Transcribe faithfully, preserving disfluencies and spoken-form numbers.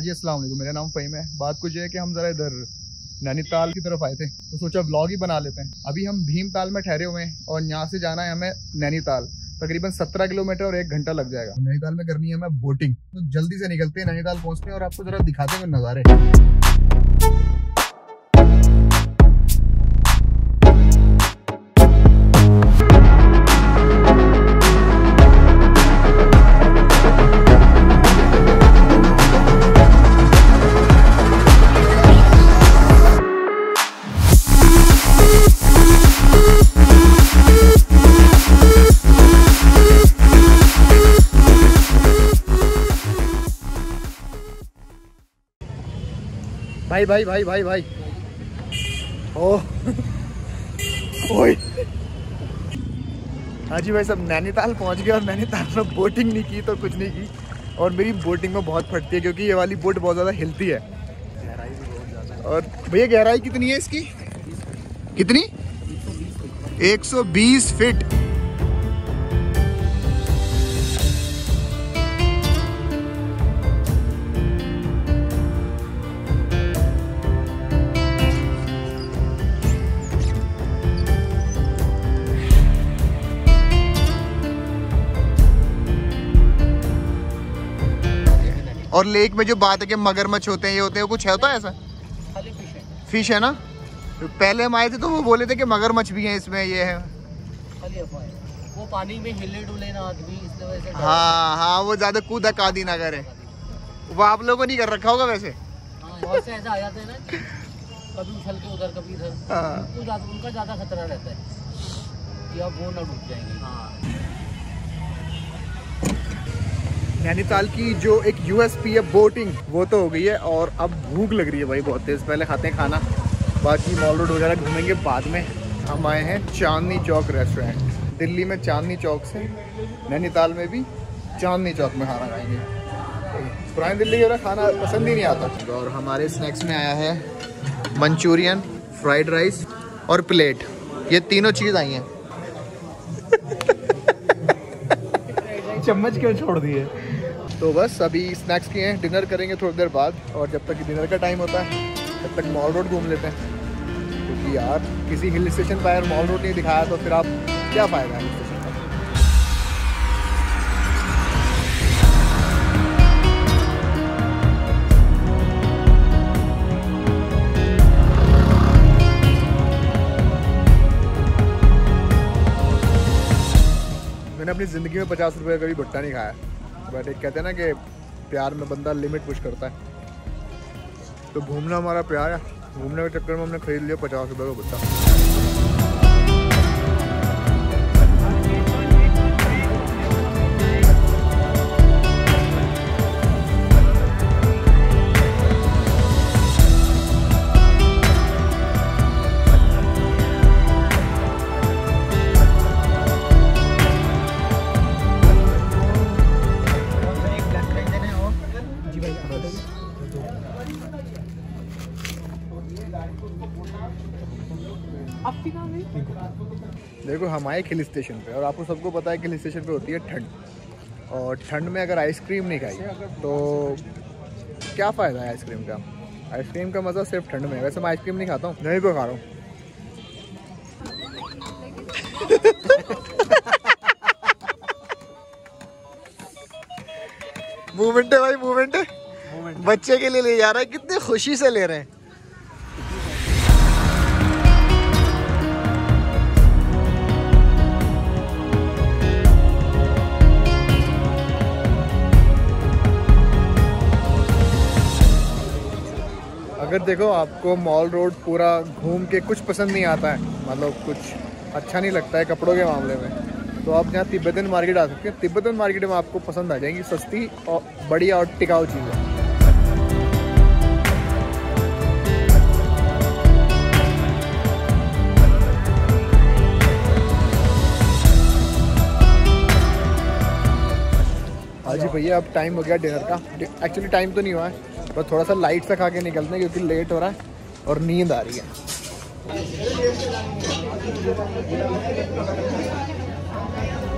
हाँ जी, अस्सलाम वालेकुम। मेरा नाम फ़हीम है। बात कुछ है कि हम ज़रा इधर नैनीताल की तरफ आए थे तो सोचा व्लॉग ही बना लेते हैं। अभी हम भीमताल में ठहरे हुए हैं और यहाँ से जाना है हमें नैनीताल। तकरीबन सत्रह किलोमीटर और एक घंटा लग जाएगा। नैनीताल में करनी है हमें बोटिंग, तो जल्दी से निकलते हैं, नैनीताल पहुँचते हैं और आपको ज़रा दिखाते हैं नज़ारे। भाई भाई भाई भाई भाई ओह ओए हाँ जी भाई, सब नैनीताल पहुंच गए और नैनीताल में बोटिंग नहीं की तो कुछ नहीं की। और मेरी बोटिंग में बहुत फटती है क्योंकि ये वाली बोट बहुत ज़्यादा हिलती है। गहराई भी बहुत ज़्यादा। और भैया गहराई कितनी है इसकी? कितनी? एक सौ बीस फीट। और लेक में जो बात है कि मगरमच्छ होते हैं, ये होते हैं, कुछ है तो ऐसा? खाली फिश है। फिश है ना? तो पहले हम आए थे तो वो बोले थे कि मगरमच्छ भी हैं इसमें, ये है खाली अफवाह है। वो पानी में हिले डुले ना आदमी, इस वजह से हाँ हाँ वो ज्यादा कूदा कादी ना करे। वो आप लोगों ने नहीं कर रखा होगा वैसे। बहुत से ऐसा आ जाते हैं ना, कभी उछल के उधर कभी इधर, उनका ज्यादा खतरा रहता है कि अब वो ना डूब जाएंगे। नैनीताल की जो एक यूएसपी है बोटिंग, वो तो हो गई है और अब भूख लग रही है भाई बहुत तेज़। पहले खाते हैं खाना, बाकी मॉल रोड वगैरह घूमेंगे बाद में। हम आए हैं चांदनी चौक रेस्टोरेंट। दिल्ली में चांदनी चौक से, नैनीताल में भी चांदनी चौक में खाना खाएंगे। पुरानी दिल्ली का खाना पसंद ही नहीं आता। और हमारे स्नैक्स में आया है मंचूरियन, फ्राइड राइस और प्लेट। ये तीनों चीज़ आई हैं। चम्मच क्यों छोड़ दिए? तो बस अभी स्नैक्स किए हैं, डिनर करेंगे थोड़ी देर बाद। और जब तक डिनर का टाइम होता है तब तक मॉल रोड घूम लेते हैं, क्योंकि यार किसी हिल स्टेशन पर यार मॉल रोड नहीं दिखाया तो फिर आप क्या फ़ायदा है हिल स्टेशन का। मैंने अपनी ज़िंदगी में पचास रुपये का भी भुट्टा नहीं खाया, बट एक कहते हैं ना कि प्यार में बंदा लिमिट पुश करता है। तो घूमना हमारा प्यार है, घूमने के चक्कर में हमने खरीद लिया पचास रुपये का भुट्टा। देखो हम आए हिल स्टेशन पे और आपको सबको पता है कि हिल स्टेशन पे होती है ठंड, और ठंड में अगर आइसक्रीम नहीं खाई तो क्या फ़ायदा है आइसक्रीम का। आइसक्रीम का मज़ा सिर्फ ठंड में है। वैसे मैं आइसक्रीम नहीं खाता हूँ, नहीं पे खा रहा हूँ। मूवमेंट है भाई, मूवमेंट है। बच्चे के लिए ले जा रहा है, कितनी खुशी से ले रहे हैं। अगर देखो आपको मॉल रोड पूरा घूम के कुछ पसंद नहीं आता है, मतलब कुछ अच्छा नहीं लगता है कपड़ों के मामले में, तो आप यहाँ तिब्बतन मार्केट आ सकते हैं। तिब्बतन मार्केट में आपको पसंद आ जाएंगी सस्ती और बढ़िया और टिकाऊ चीज़ें। हाँ जी भैया, अब टाइम हो गया डिनर का। एक्चुअली टाइम तो नहीं हुआ है, पर थोड़ा सा लाइट सा खा के निकलते हैं क्योंकि लेट हो रहा है और नींद आ रही है।